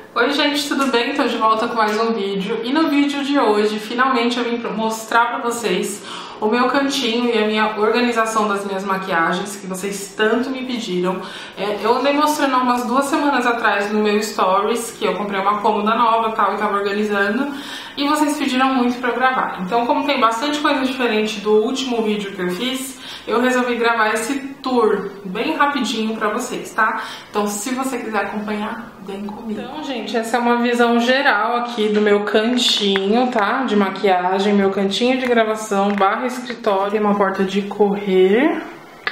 Oi gente, tudo bem? Tô de volta com mais um vídeo e no vídeo de hoje finalmente eu vim mostrar pra vocês o meu cantinho e a minha organização das minhas maquiagens que vocês tanto me pediram. Eu andei mostrando há umas 2 semanas atrás no meu stories que eu comprei uma cômoda nova e tava organizando e vocês pediram muito pra eu gravar. Então, como tem bastante coisa diferente do último vídeo que eu fiz, eu resolvi gravar esse tour bem rapidinho pra vocês, tá? Então, se você quiser acompanhar, vem comigo. Então, gente, essa é uma visão geral aqui do meu cantinho, tá? De maquiagem, meu cantinho de gravação, barra escritório, uma porta de correr.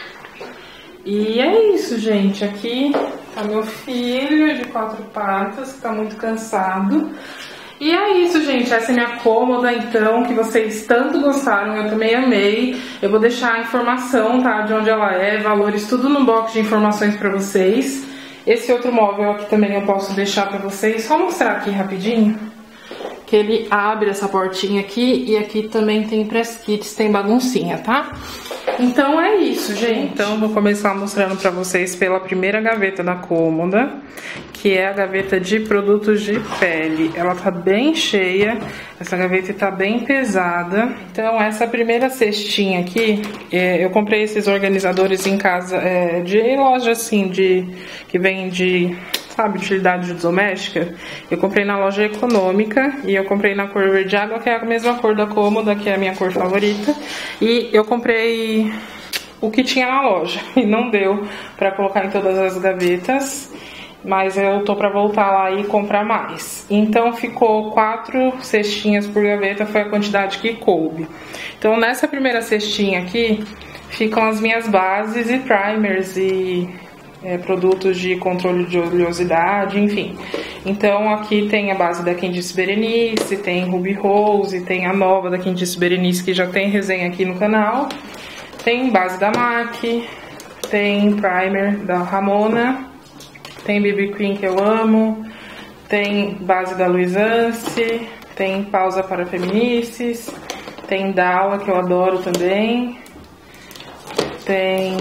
E é isso, gente. Aqui tá meu filho de 4 patas, que tá muito cansado. E é isso, gente, essa é minha cômoda, então, que vocês tanto gostaram, eu também amei. Eu vou deixar a informação, tá, de onde ela é, valores, tudo no box de informações pra vocês. Esse outro móvel aqui também eu posso deixar pra vocês, só mostrar aqui rapidinho, que ele abre essa portinha aqui e aqui também tem press kits, tem baguncinha, tá? Então é isso, gente. Então vou começar mostrando pra vocês pela primeira gaveta da cômoda, que é a gaveta de produtos de pele. Ela tá bem cheia, essa gaveta tá bem pesada. Então essa primeira cestinha aqui, eu comprei esses organizadores em casa, de loja assim, que vende, sabe, utilidade doméstica. Eu comprei na loja econômica e eu comprei na cor verde água, que é a mesma cor da cômoda, que é a minha cor favorita. E eu comprei o que tinha na loja e não deu pra colocar em todas as gavetas, mas eu tô pra voltar lá e comprar mais. Então ficou 4 cestinhas por gaveta, foi a quantidade que coube. Então nessa primeira cestinha aqui ficam as minhas bases e primers e produtos de controle de oleosidade, enfim. Então aqui tem a base da Candice Berenice, tem Ruby Rose, tem a nova da Candice Berenice que já tem resenha aqui no canal. Tem base da MAC, tem primer da Ramona, tem BB Cream que eu amo, tem base da Luisance, tem pausa para feminices, tem Dalla que eu adoro também, tem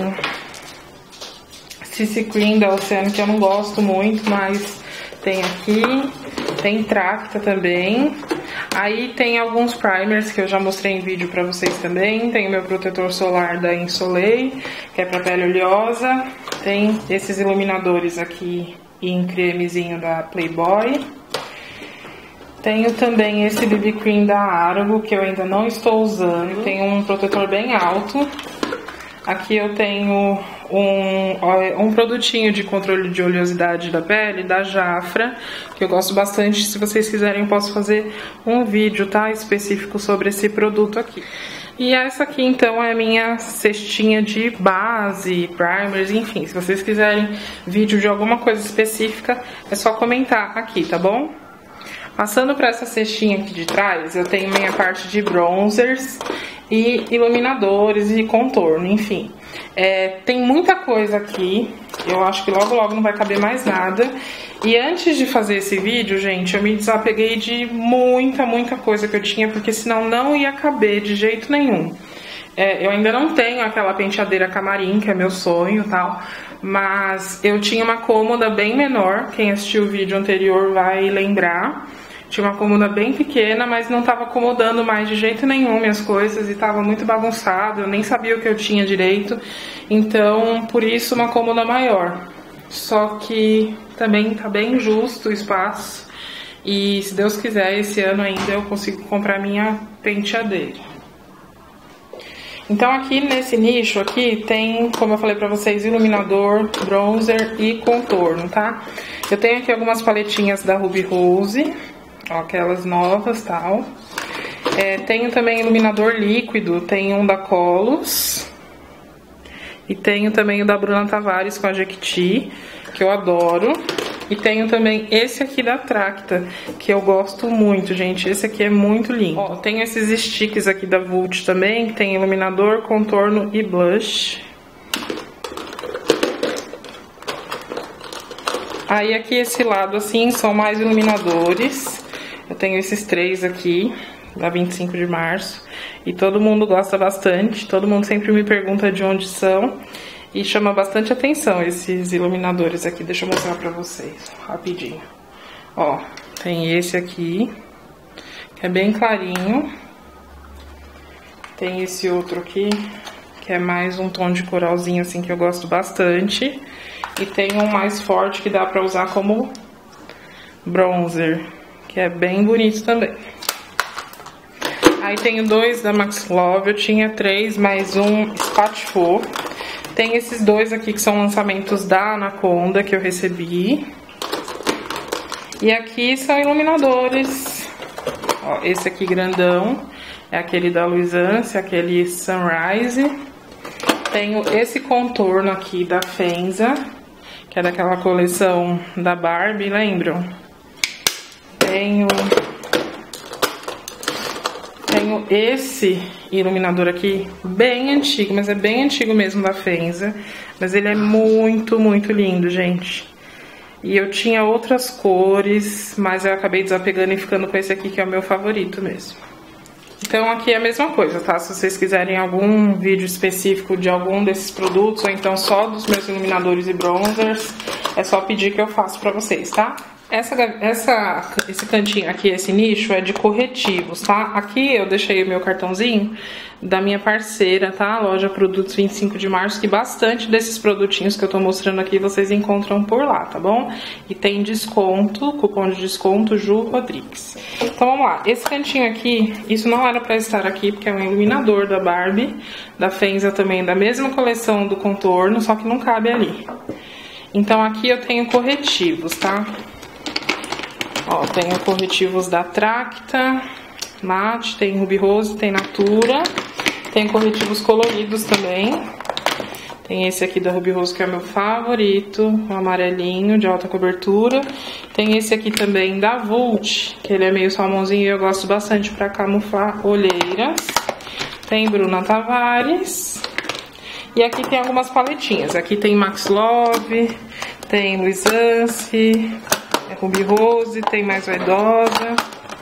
CC Cream da Oceano que eu não gosto muito, mas tem aqui, tem Tracta também. Aí tem alguns primers que eu já mostrei em vídeo pra vocês também. Tem o meu protetor solar da Insolei, que é pra pele oleosa. Tem esses iluminadores aqui em cremezinho da Playboy. Tenho também esse BB Cream da Argo, que eu ainda não estou usando. Tem um protetor bem alto. Aqui eu tenho um produtinho de controle de oleosidade da pele, da Jafra, que eu gosto bastante. Se vocês quiserem eu posso fazer um vídeo, tá, específico sobre esse produto aqui. E essa aqui então é a minha cestinha de base, primers, enfim. Se vocês quiserem vídeo de alguma coisa específica, é só comentar aqui, tá bom? Passando para essa cestinha aqui de trás, eu tenho minha parte de bronzers e iluminadores e contorno, enfim. Tem muita coisa aqui, eu acho que logo logo não vai caber mais nada. E antes de fazer esse vídeo, gente, eu me desapeguei de muita coisa que eu tinha, porque senão não ia caber de jeito nenhum. Eu ainda não tenho aquela penteadeira camarim, que é meu sonho e tal, mas eu tinha uma cômoda bem menor, quem assistiu o vídeo anterior vai lembrar. Tinha uma cômoda bem pequena, mas não estava acomodando mais de jeito nenhum minhas coisas e estava muito bagunçado, eu nem sabia o que eu tinha direito, então por isso uma cômoda maior. Só que também tá bem justo o espaço e se Deus quiser esse ano ainda eu consigo comprar minha penteadeira. Então aqui nesse nicho aqui tem, como eu falei pra vocês, iluminador, bronzer e contorno, tá? Eu tenho aqui algumas paletinhas da Ruby Rose, ó, aquelas novas, tal. Tenho também iluminador líquido, tem um da Colos. E tenho também o da Bruna Tavares com a Jequiti, que eu adoro. E tenho também esse aqui da Tracta, que eu gosto muito, gente. Esse aqui é muito lindo. Ó, tenho esses sticks aqui da Vult também, que tem iluminador, contorno e blush. Aí aqui esse lado assim são mais iluminadores. Eu tenho esses 3 aqui, da 25 de março. E todo mundo gosta bastante, todo mundo sempre me pergunta de onde são. E chama bastante atenção esses iluminadores aqui. Deixa eu mostrar pra vocês rapidinho. Ó, tem esse aqui, que é bem clarinho. Tem esse outro aqui, que é mais um tom de coralzinho, assim, que eu gosto bastante. E tem um mais forte que dá pra usar como bronzer, que é bem bonito também. Aí tenho 2 da Max Love, eu tinha 3, mais um Spatfo. Tem esses 2 aqui que são lançamentos da Anaconda que eu recebi. E aqui são iluminadores. Ó, esse aqui grandão é aquele da Luisance, aquele Sunrise. Tenho esse contorno aqui da Fenza, que é daquela coleção da Barbie, lembram? Tenho esse iluminador aqui, bem antigo, mas é bem antigo mesmo, da Fenza. Mas ele é muito, muito lindo, gente. E eu tinha outras cores, mas eu acabei desapegando e ficando com esse aqui, que é o meu favorito mesmo. Então aqui é a mesma coisa, tá? Se vocês quiserem algum vídeo específico de algum desses produtos, ou então só dos meus iluminadores e bronzers, é só pedir que eu faço pra vocês, tá? Esse cantinho aqui, esse nicho, é de corretivos, tá? Aqui eu deixei o meu cartãozinho da minha parceira, tá? Loja Produtos 25 de Março, que bastante desses produtinhos que eu tô mostrando aqui vocês encontram por lá, tá bom? E tem desconto, cupom de desconto Ju Rodrigues. Então vamos lá, esse cantinho aqui, isso não era pra estar aqui, porque é um iluminador da Barbie, da Fenza também, da mesma coleção do contorno, só que não cabe ali. Então aqui eu tenho corretivos, tá? Ó, tenho corretivos da Tracta, Mate, tem Ruby Rose, tem Natura. Tem corretivos coloridos também. Tem esse aqui da Ruby Rose, que é o meu favorito, o amarelinho, de alta cobertura. Tem esse aqui também da Vult, que ele é meio salmãozinho e eu gosto bastante pra camuflar olheiras. Tem Bruna Tavares. E aqui tem algumas paletinhas. Aqui tem Max Love, tem Luisance, Ruby Rose, tem Mais Vaidosa.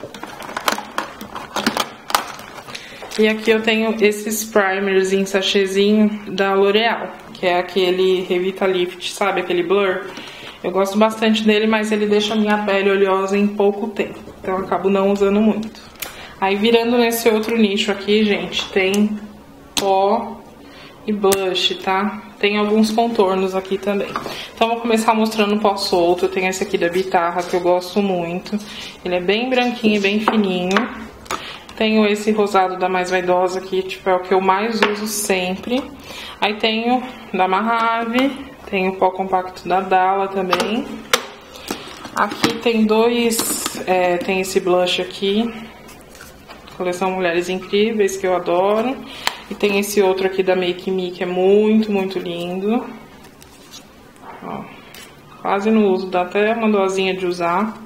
E aqui eu tenho esses primers em sachêzinho da L'Oreal, que é aquele Revitalift, sabe? Aquele blur. Eu gosto bastante dele, mas ele deixa a minha pele oleosa em pouco tempo. Então eu acabo não usando muito. Aí virando nesse outro nicho aqui, gente, tem pó e blush, tá? Tem alguns contornos aqui também. Então vou começar mostrando o pó solto. Eu tenho esse aqui da Bitarra, que eu gosto muito. Ele é bem branquinho e bem fininho. Tenho esse rosado da Mais Vaidosa, que tipo, é o que eu mais uso sempre. Aí tenho da Mahave, tenho o pó compacto da Dalla também. Aqui tem tem esse blush aqui, coleção Mulheres Incríveis, que eu adoro. E tem esse outro aqui da Make Me, que é muito, muito lindo. Ó, quase não uso, dá até uma dosinha de usar.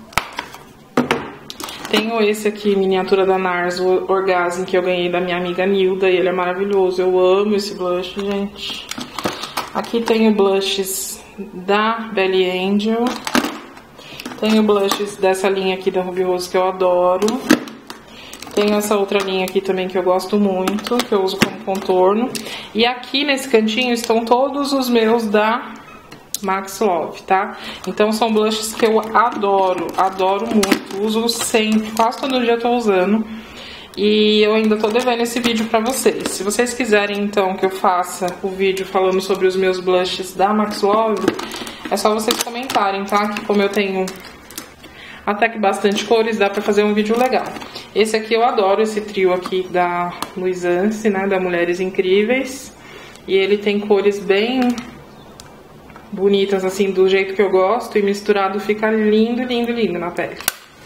Tenho esse aqui, miniatura da NARS, o Orgasm, que eu ganhei da minha amiga Nilda, e ele é maravilhoso. Eu amo esse blush, gente. Aqui tenho blushes da Belly Angel. Tenho blushes dessa linha aqui da Ruby Rose, que eu adoro. Tenho essa outra linha aqui também que eu gosto muito, que eu uso como contorno. E aqui nesse cantinho estão todos os meus da Max Love, tá? Então são blushes que eu adoro, adoro muito. Uso sempre, quase todo dia eu tô usando. E eu ainda tô devendo esse vídeo pra vocês. Se vocês quiserem então que eu faça o vídeo falando sobre os meus blushes da Max Love, é só vocês comentarem, tá? Que como eu tenho até que bastante cores, dá pra fazer um vídeo legal. Esse aqui eu adoro, esse trio aqui da Luisance, né, da Mulheres Incríveis. E ele tem cores bem bonitas, assim, do jeito que eu gosto. E misturado fica lindo, lindo, lindo na pele.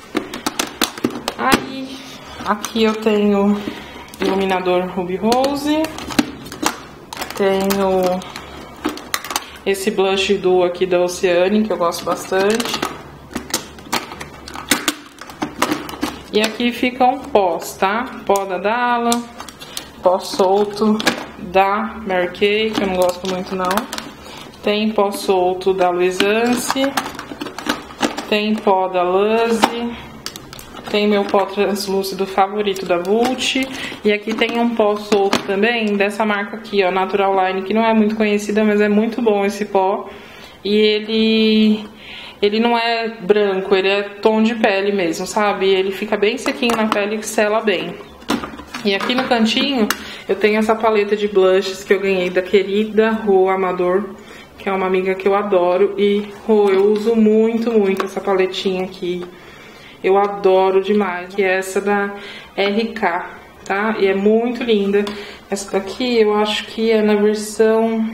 Aí, aqui eu tenho iluminador Ruby Rose. Tenho esse blush duo aqui da Oceane, que eu gosto bastante. E aqui ficam pós, tá? Pó da Dalla, pó solto da Mary Kay, que eu não gosto muito não. Tem pó solto da Luisance, tem pó da Luzy, tem meu pó translúcido favorito da Vult. E aqui tem um pó solto também dessa marca aqui, ó, Natural Line, que não é muito conhecida, mas é muito bom esse pó. E ele não é branco, ele é tom de pele mesmo, sabe? Ele fica bem sequinho na pele e sela bem. E aqui no cantinho eu tenho essa paleta de blushes que eu ganhei da querida Rô Amador, que é uma amiga que eu adoro. E Rô, eu uso muito essa paletinha aqui. Eu adoro demais, que é essa da RK, tá? E é muito linda. Essa daqui eu acho que é na versão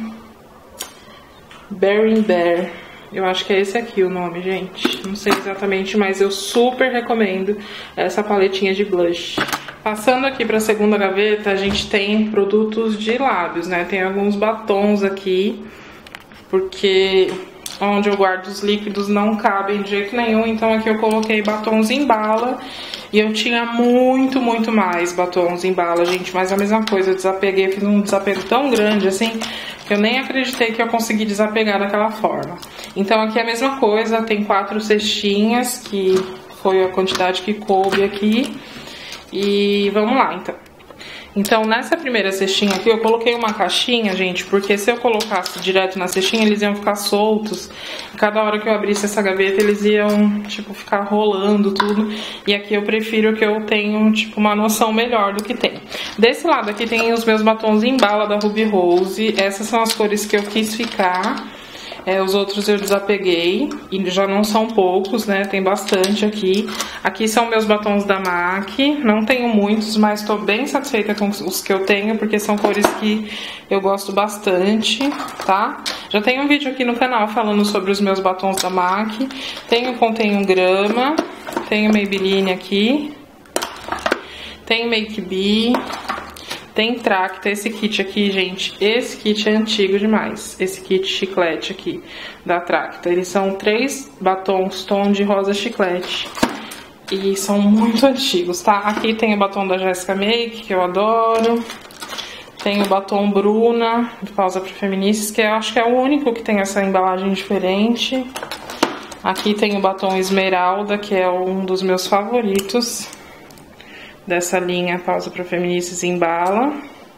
Berry Bear. Eu acho que é esse aqui o nome, gente. Não sei exatamente, mas eu super recomendo essa paletinha de blush. Passando aqui para a segunda gaveta, a gente tem produtos de lábios, né? Tem alguns batons aqui, porque onde eu guardo os líquidos não cabem de jeito nenhum. Então aqui eu coloquei batons em bala. E eu tinha muito mais batons em bala, gente. Mas a mesma coisa, eu desapeguei, fiz um desapego tão grande assim, que eu nem acreditei que eu consegui desapegar daquela forma. Então aqui é a mesma coisa, tem 4 cestinhas, que foi a quantidade que coube aqui. E vamos lá, então. Então, nessa primeira cestinha aqui, eu coloquei uma caixinha, gente, porque se eu colocasse direto na cestinha, eles iam ficar soltos. Cada hora que eu abrisse essa gaveta, eles iam, tipo, ficar rolando tudo. E aqui eu prefiro que eu tenha, tipo, uma noção melhor do que tem. Desse lado aqui tem os meus batons em bala da Ruby Rose. Essas são as cores que eu quis ficar. Os outros eu desapeguei, e já não são poucos, né? Tem bastante aqui. Aqui são meus batons da MAC. Não tenho muitos, mas tô bem satisfeita com os que eu tenho, porque são cores que eu gosto bastante, tá? Já tem um vídeo aqui no canal falando sobre os meus batons da MAC. Contém 1 grama. Tenho Maybelline aqui. Tem Make B. Tem Tracta, esse kit aqui, gente, esse kit é antigo demais. Esse kit chiclete aqui, da Tracta. Eles são 3 batons tom de rosa chiclete. E são muito antigos, tá? Aqui tem o batom da Jessica Make, que eu adoro. Tem o batom Bruna, de Pausa para Feministas, que eu acho que é o único que tem essa embalagem diferente. Aqui tem o batom Esmeralda, que é um dos meus favoritos dessa linha Pausa para Feministas em bala.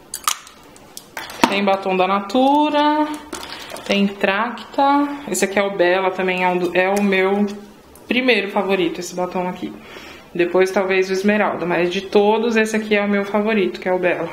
Tem batom da Natura. Tem Tracta. Esse aqui é o Bella, também é o meu primeiro favorito, esse batom aqui. Depois talvez o Esmeralda, mas de todos esse aqui é o meu favorito, que é o Bella.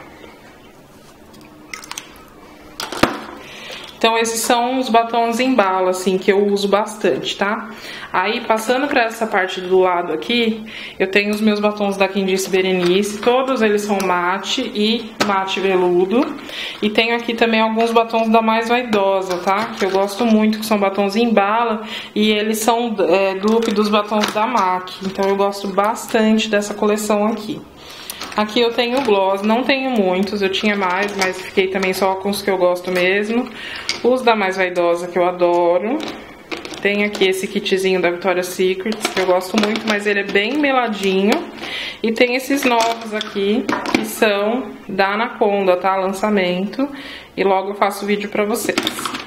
Então esses são os batons em bala, assim, que eu uso bastante, tá? Aí, passando pra essa parte do lado aqui, eu tenho os meus batons da Candice Berenice. Todos eles são mate e mate veludo. E tenho aqui também alguns batons da Mais Vaidosa, tá? Que eu gosto muito, que são batons em bala. E eles são dupe dos batons da MAC. Então eu gosto bastante dessa coleção aqui. Aqui eu tenho gloss, não tenho muitos, eu tinha mais, mas fiquei também só com os que eu gosto mesmo. Os da Mais Vaidosa, que eu adoro. Tem aqui esse kitzinho da Victoria's Secret, que eu gosto muito, mas ele é bem meladinho. E tem esses novos aqui, que são da Anaconda, tá? Lançamento. E logo eu faço vídeo pra vocês.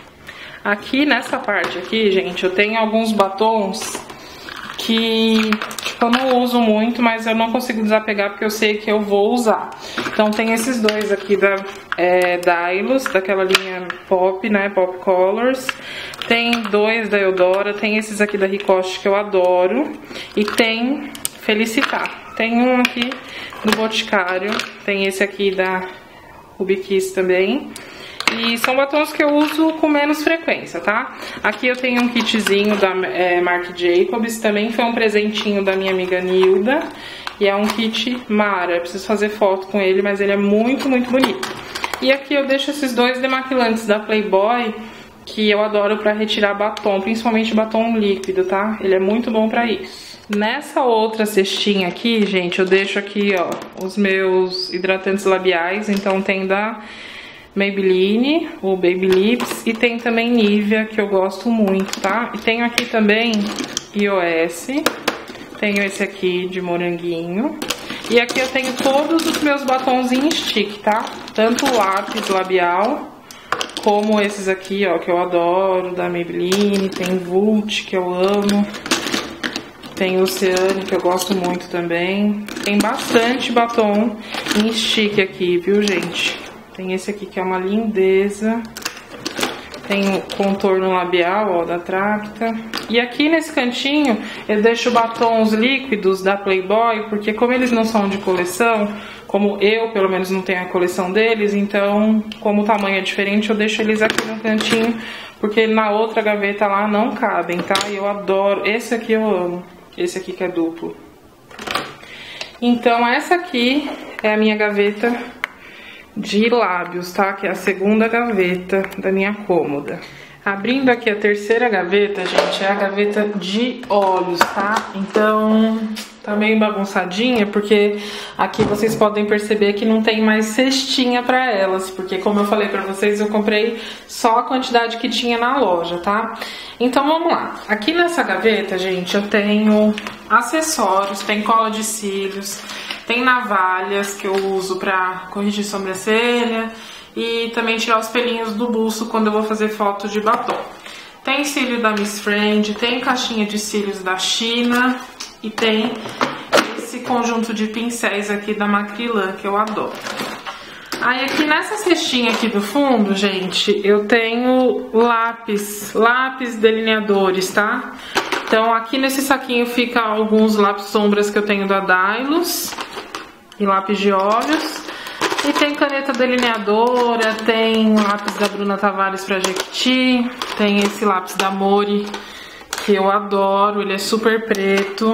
Aqui nessa parte aqui, gente, eu tenho alguns batons que tipo, eu não uso muito, mas eu não consigo desapegar porque eu sei que eu vou usar. Então tem esses dois aqui da Dylos, daquela linha Pop, né, Pop Colors. Tem 2 da Eudora, tem esses aqui da Ricoche que eu adoro. E tem Felicitar. Tem um aqui do Boticário, tem esse aqui da Ruby Kiss também. E são batons que eu uso com menos frequência, tá? Aqui eu tenho um kitzinho da Marc Jacobs, também foi um presentinho da minha amiga Nilda. E é um kit Mara, eu preciso fazer foto com ele, mas ele é muito bonito. E aqui eu deixo esses 2 demaquilantes da Playboy, que eu adoro pra retirar batom, principalmente batom líquido, tá? Ele é muito bom pra isso. Nessa outra cestinha aqui, gente, eu deixo aqui, ó, os meus hidratantes labiais. Então tem da Maybelline, o Baby Lips, e tem também Nivea, que eu gosto muito, tá? E tenho aqui também iOS, tenho esse aqui de moranguinho. E aqui eu tenho todos os meus batons em stick, tá? Tanto o lápis labial, como esses aqui, ó, que eu adoro, da Maybelline. Tem Vult, que eu amo. Tem o Oceane, que eu gosto muito também. Tem bastante batom em stick aqui, viu, gente? Tem esse aqui que é uma lindeza. Tem o contorno labial, ó, da Tracta. E aqui nesse cantinho eu deixo batons líquidos da Playboy, porque como eles não são de coleção, como eu pelo menos não tenho a coleção deles, então como o tamanho é diferente eu deixo eles aqui no cantinho, porque na outra gaveta lá não cabem, tá? E eu adoro, esse aqui eu amo, esse aqui que é duplo. Então essa aqui é a minha gaveta de lábios, tá? Que é a segunda gaveta da minha cômoda. Abrindo aqui a terceira gaveta, gente, é a gaveta de olhos, tá? Então, tá meio bagunçadinha, porque aqui vocês podem perceber que não tem mais cestinha pra elas, porque como eu falei pra vocês, eu comprei só a quantidade que tinha na loja, tá? Então, vamos lá. Aqui nessa gaveta, gente, eu tenho acessórios, tem cola de cílios, tem navalhas que eu uso pra corrigir sobrancelha, e também tirar os pelinhos do buço quando eu vou fazer foto de batom. Tem cílio da Miss Friend, tem caixinha de cílios da China e tem esse conjunto de pincéis aqui da Macrylan, que eu adoro. Aí aqui nessa cestinha aqui do fundo, gente, eu tenho lápis delineadores, tá? Então aqui nesse saquinho fica alguns lápis sombras que eu tenho da Dylos e lápis de olhos. E tem caneta delineadora, tem lápis da Bruna Tavares pra Jequiti, tem esse lápis da Mori, que eu adoro, ele é super preto.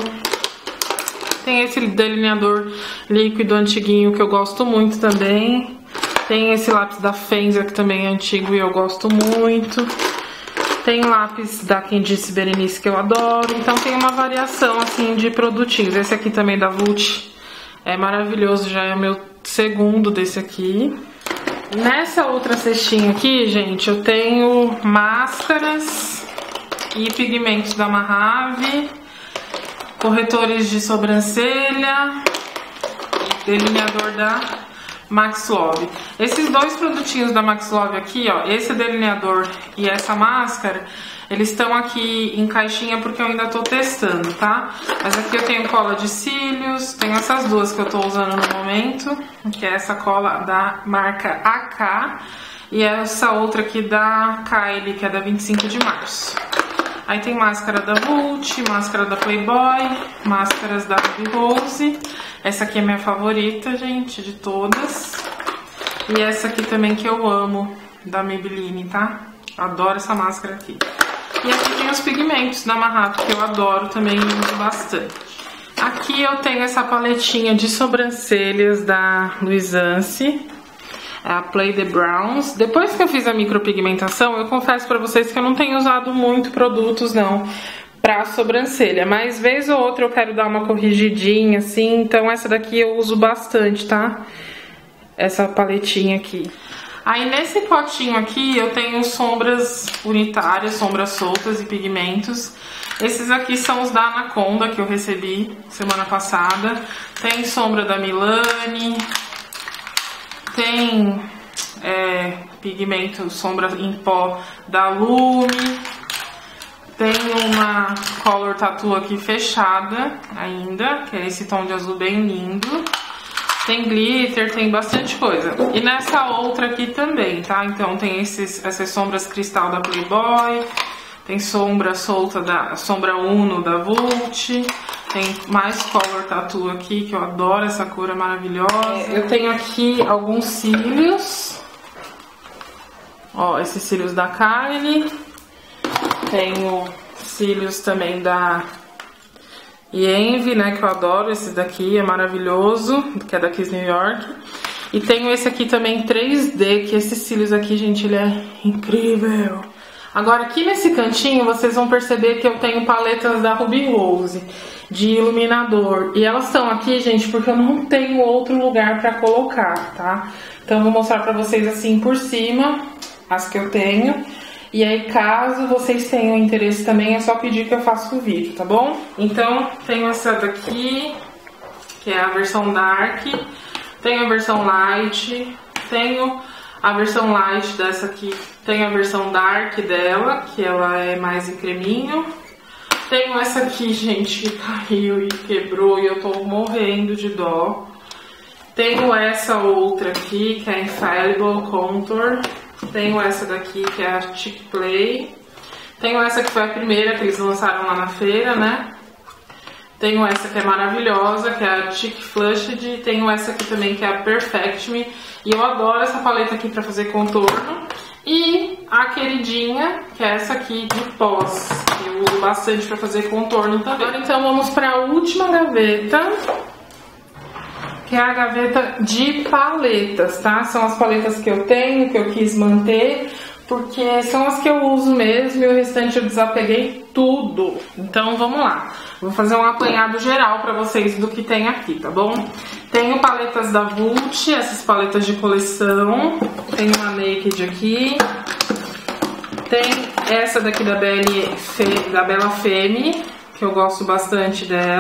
Tem esse delineador líquido antiguinho que eu gosto muito também. Tem esse lápis da Fenza, que também é antigo e eu gosto muito. Tem lápis da Quem Disse Berenice, que eu adoro. Então tem uma variação assim de produtinhos. Esse aqui também da Vult é maravilhoso, já é o meu segundo desse aqui. Nessa outra cestinha aqui, gente, eu tenho máscaras e pigmentos da Mahave, corretores de sobrancelha e delineador da Max Love. Esses dois produtinhos da Max Love aqui, ó, esse delineador e essa máscara, eles estão aqui em caixinha porque eu ainda tô testando, tá? Mas aqui eu tenho cola de cílios, tenho essas duas que eu tô usando no momento, que é essa cola da marca AK e essa outra aqui da Kylie, que é da 25 de março. Aí tem máscara da Vult, máscara da Playboy, máscaras da Ruby Rose. Essa aqui é minha favorita, gente, de todas. E essa aqui também que eu amo, da Maybelline, tá? Adoro essa máscara aqui. E aqui tem os pigmentos da Mahave, que eu adoro também e uso bastante. Aqui eu tenho essa paletinha de sobrancelhas da Luisance, a Play the Browns. Depois que eu fiz a micropigmentação, eu confesso pra vocês que eu não tenho usado muito produtos, não, pra sobrancelha. Mas vez ou outra eu quero dar uma corrigidinha, assim, então essa daqui eu uso bastante, tá? Essa paletinha aqui. Aí nesse potinho aqui eu tenho sombras unitárias, sombras soltas e pigmentos. Esses aqui são os da Anaconda que eu recebi semana passada. Tem sombra da Milani, tem pigmento, sombra em pó da Lume. Tem uma Color Tattoo aqui fechada ainda, que é esse tom de azul bem lindo. Tem glitter, tem bastante coisa. E nessa outra aqui também, tá? Então tem essas sombras cristal da Playboy. Tem sombra solta da Sombra Uno da Vult. Tem mais Color Tattoo aqui, que eu adoro, essa cor é maravilhosa. Eu tenho aqui alguns cílios. Ó, esses cílios da Kylie. Tenho cílios também da Envy, né, que eu adoro, esse daqui é maravilhoso, que é da Kiss New York. E tenho esse aqui também 3D, que esses cílios aqui, gente, ele é incrível. Agora aqui nesse cantinho vocês vão perceber que eu tenho paletas da Ruby Rose, de iluminador. E elas estão aqui, gente, porque eu não tenho outro lugar pra colocar, tá? Então eu vou mostrar pra vocês assim por cima, as que eu tenho. E aí, caso vocês tenham interesse também, é só pedir que eu faça o vídeo, tá bom? Então, tenho essa daqui, que é a versão Dark. Tenho a versão Light. Tenho a versão Light dessa aqui. Tenho a versão Dark dela, que ela é mais em creminho. Tenho essa aqui, gente, que caiu e quebrou e eu tô morrendo de dó. Tenho essa outra aqui, que é a Infallible Contour. Tenho essa daqui, que é a Chic Play. Tenho essa que foi a primeira que eles lançaram lá na feira, né? Tenho essa que é maravilhosa, que é a Cheek Flushed. Tenho essa aqui também, que é a Perfect Me. E eu adoro essa paleta aqui pra fazer contorno. E a queridinha, que é essa aqui de pós. Que eu uso bastante pra fazer contorno também. Agora, então, vamos pra última gaveta, que é a gaveta de paletas, tá? São as paletas que eu tenho, que eu quis manter, porque são as que eu uso mesmo e o restante eu desapeguei tudo. Então, vamos lá. Vou fazer um apanhado geral pra vocês do que tem aqui, tá bom? Tenho paletas da Vult, essas paletas de coleção. Tenho uma Naked aqui. Tem essa daqui da Bella Femme, que eu gosto bastante dela.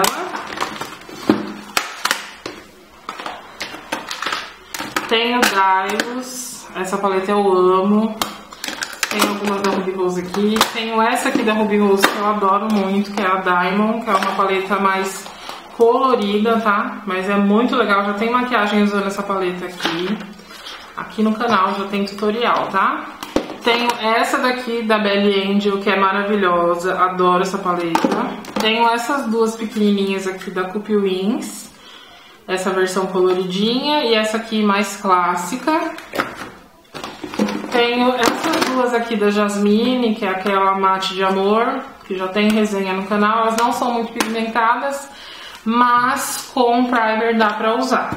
Tenho Dylos, essa paleta eu amo. Tem algumas da Ruby Rose aqui. Tenho essa aqui da Ruby Rose que eu adoro muito, que é a Diamond, que é uma paleta mais colorida, tá? Mas é muito legal, já tem maquiagem usando essa paleta aqui. Aqui no canal já tem tutorial, tá? Tenho essa daqui da Belly Angel, que é maravilhosa, adoro essa paleta. Tenho essas duas pequenininhas aqui da Cup Wings, essa versão coloridinha e essa aqui mais clássica. Tenho essas duas aqui da Jasmine, que é aquela mate de amor, que já tem resenha no canal. Elas não são muito pigmentadas, mas com primer dá pra usar.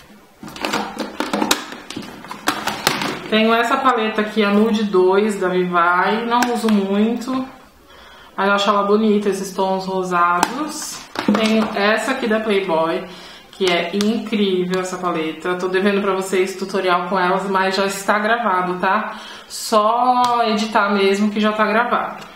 Tenho essa paleta aqui, a Nude 2 da Vivai. Não uso muito, mas eu acho ela bonita, esses tons rosados. Tenho essa aqui da Playboy, que é incrível essa paleta. Eu tô devendo pra vocês tutorial com elas, mas já está gravado, tá? Só editar mesmo que já tá gravado.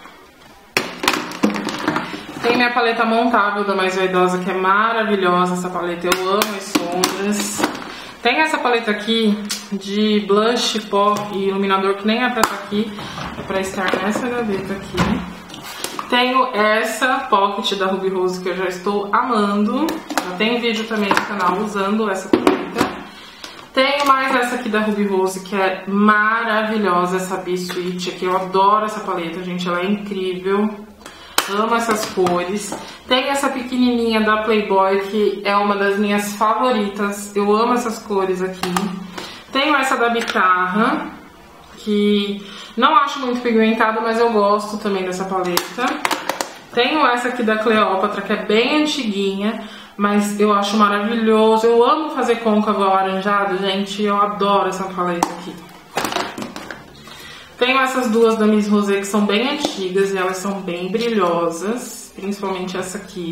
Tem minha paleta montável da Mais Vaidosa, que é maravilhosa essa paleta. Eu amo as sombras. Tem essa paleta aqui de blush, pó e iluminador, que nem é pra estar aqui. É pra estar nessa gaveta aqui. Tenho essa Pocket da Ruby Rose, que eu já estou amando. Já tem vídeo também no canal usando essa paleta. Tenho mais essa aqui da Ruby Rose, que é maravilhosa, essa Be-Sweet aqui. Eu adoro essa paleta, gente, ela é incrível. Amo essas cores. Tem essa pequenininha da Playboy, que é uma das minhas favoritas. Eu amo essas cores aqui. Tenho essa da Bicarra, que não acho muito pigmentada, mas eu gosto também dessa paleta. Tenho essa aqui da Cleópatra, que é bem antiguinha, mas eu acho maravilhoso. Eu amo fazer côncavo alaranjado, gente. Eu adoro essa paleta aqui. Tenho essas duas da Miss Rosé, que são bem antigas e elas são bem brilhosas, principalmente essa aqui.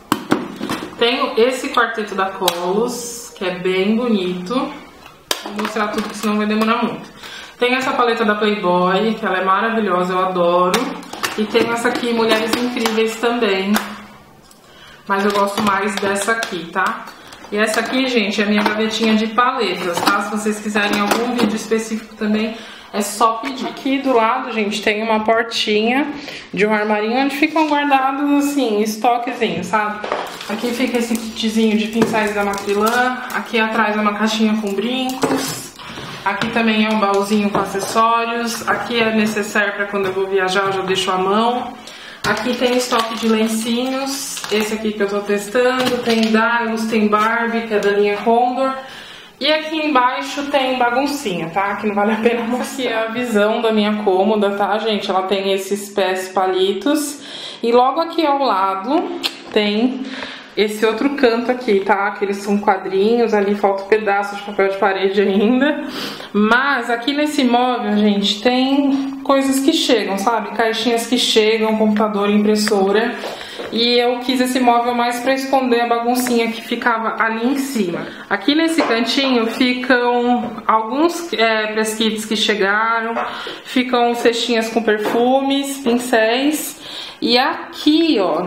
Tenho esse quarteto da Colos, que é bem bonito. Vou mostrar tudo, porque senão vai demorar muito. Tenho essa paleta da Playboy, que ela é maravilhosa, eu adoro. E tenho essa aqui, Mulheres Incríveis, também. Mas eu gosto mais dessa aqui, tá? E essa aqui, gente, é a minha gavetinha de paletas, tá? Se vocês quiserem algum vídeo específico também, é só pedir. Aqui do lado, gente, tem uma portinha de um armarinho onde ficam guardados, assim, estoquezinho, sabe? Aqui fica esse kitzinho de pincéis da Macrylan. Aqui atrás é uma caixinha com brincos. Aqui também é um baúzinho com acessórios. Aqui é necessário para quando eu vou viajar, eu já deixo à mão. Aqui tem estoque de lencinhos. Esse aqui que eu tô testando. Tem Dylos, tem Barbie, que é da linha Condor. E aqui embaixo tem baguncinha, tá? Que não vale a pena mostrar. Aqui é a visão da minha cômoda, tá, gente? Ela tem esses pés palitos. E logo aqui ao lado tem esse outro canto aqui, tá? Que eles são quadrinhos, ali falta um pedaço de papel de parede ainda. Mas aqui nesse móvel, gente, tem coisas que chegam, sabe? Caixinhas que chegam, computador, impressora. E eu quis esse móvel mais pra esconder a baguncinha que ficava ali em cima. Aqui nesse cantinho ficam alguns press kits que chegaram. Ficam cestinhas com perfumes, pincéis. E aqui, ó,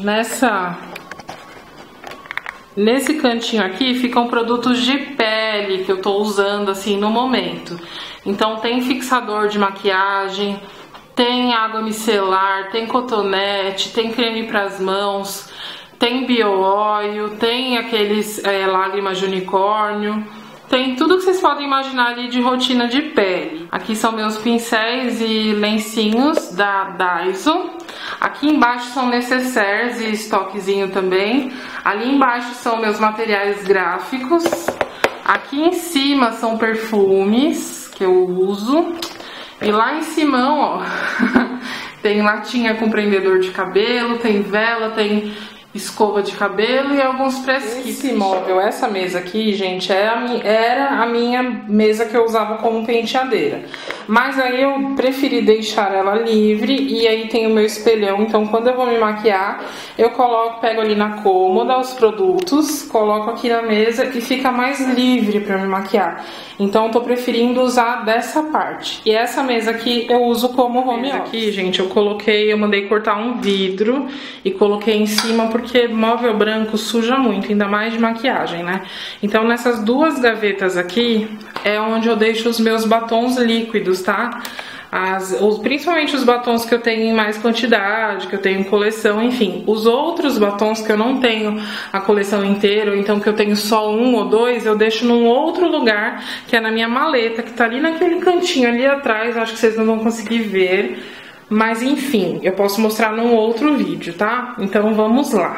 nesse cantinho aqui ficam produtos de pele que eu tô usando assim no momento. Então tem fixador de maquiagem, tem água micelar, tem cotonete, tem creme pras mãos, tem bio-oil, tem aqueles lágrimas de unicórnio, Tem tudo que vocês podem imaginar ali de rotina de pele. Aqui são meus pincéis e lencinhos da Daiso. Aqui embaixo são necessaires e estoquezinho também. Ali embaixo são meus materiais gráficos. Aqui em cima são perfumes que eu uso. E lá em cima, ó, tem latinha com prendedor de cabelo, tem vela, tem escova de cabelo e alguns press kits. Esse móvel, essa mesa aqui, gente, era a minha mesa que eu usava como penteadeira. Mas aí eu preferi deixar ela livre e aí tem o meu espelhão. Então quando eu vou me maquiar, eu pego ali na cômoda os produtos, coloco aqui na mesa e fica mais livre pra me maquiar. Então eu tô preferindo usar dessa parte. E essa mesa aqui eu uso como home office. Aqui, gente, eu mandei cortar um vidro e coloquei em cima porque móvel branco suja muito, ainda mais de maquiagem, né? Então nessas duas gavetas aqui é onde eu deixo os meus batons líquidos, tá? Principalmente os batons que eu tenho em mais quantidade, que eu tenho em coleção, enfim. Os outros batons que eu não tenho a coleção inteira, ou então que eu tenho só um ou dois, eu deixo num outro lugar, que é na minha maleta, que tá ali naquele cantinho ali atrás, acho que vocês não vão conseguir ver. Mas enfim, eu posso mostrar num outro vídeo, tá? Então vamos lá.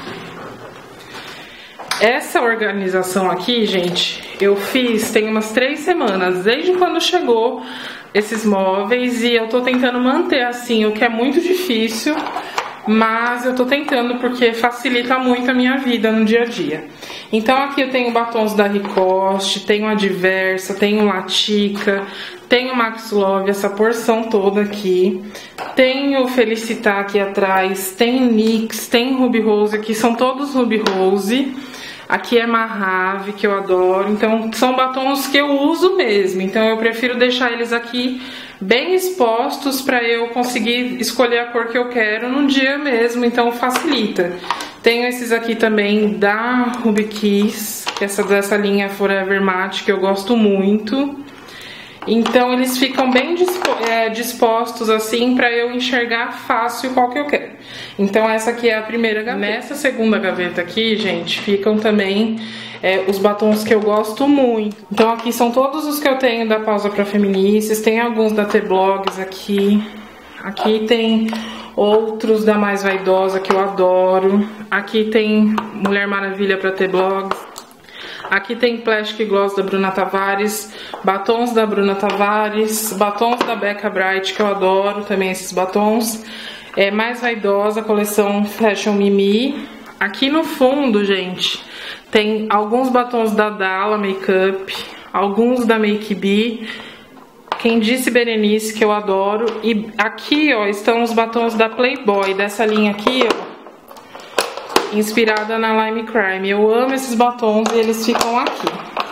Essa organização aqui, gente, eu fiz tem umas 3 semanas, desde quando chegou esses móveis, e eu tô tentando manter assim, o que é muito difícil, mas eu tô tentando porque facilita muito a minha vida no dia a dia. Então aqui eu tenho batons da Ricoste, tenho a Diversa, tenho Latica, tenho Max Love, essa porção toda aqui. Tenho Felicitar aqui atrás, tem NYX, tem Ruby Rose aqui, são todos Ruby Rose. Aqui é Mojave, que eu adoro. Então são batons que eu uso mesmo, então eu prefiro deixar eles aqui bem expostos para eu conseguir escolher a cor que eu quero no dia mesmo, então facilita. Tenho esses aqui também da Ruby Kiss, que é dessa linha Forever Matte, que eu gosto muito. Então eles ficam bem dispostos assim para eu enxergar fácil qual que eu quero. Então essa aqui é a primeira gaveta. Nessa segunda gaveta aqui, gente, ficam também os batons que eu gosto muito. Então aqui são todos os que eu tenho da Pausa Pra Feministas, tem alguns da T-Blogs aqui. Aqui tem outros da Mais Vaidosa que eu adoro. Aqui tem Mulher Maravilha pra T-Blogs. Aqui tem Plastic Gloss da Bruna Tavares, batons da Bruna Tavares, batons da Becca Bright, que eu adoro também esses batons. Mais Vaidosa, coleção Fashion Mimi. Aqui no fundo, gente, tem alguns batons da Dalla Makeup, alguns da Make Be, Quem Disse Berenice, que eu adoro. E aqui, ó, estão os batons da Playboy, dessa linha aqui, ó, inspirada na Lime Crime. Eu amo esses batons e eles ficam aqui.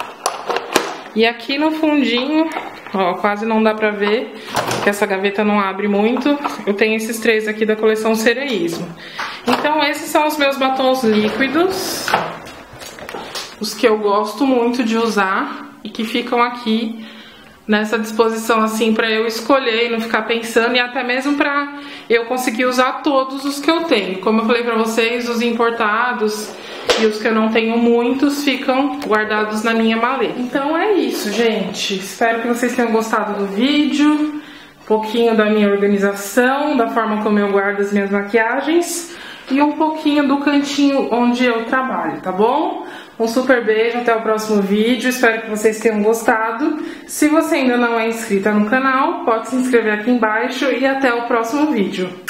E aqui no fundinho, ó, quase não dá pra ver, porque essa gaveta não abre muito. Eu tenho esses 3 aqui da coleção Sereísmo. Então esses são os meus batons líquidos, os que eu gosto muito de usar e que ficam aqui nessa disposição assim pra eu escolher e não ficar pensando, e até mesmo pra eu conseguir usar todos os que eu tenho. Como eu falei pra vocês, os importados e os que eu não tenho muitos ficam guardados na minha maleta. Então é isso, gente. Espero que vocês tenham gostado do vídeo, um pouquinho da minha organização, da forma como eu guardo as minhas maquiagens e um pouquinho do cantinho onde eu trabalho, tá bom? Um super beijo, até o próximo vídeo, espero que vocês tenham gostado. Se você ainda não é inscrita no canal, pode se inscrever aqui embaixo e até o próximo vídeo.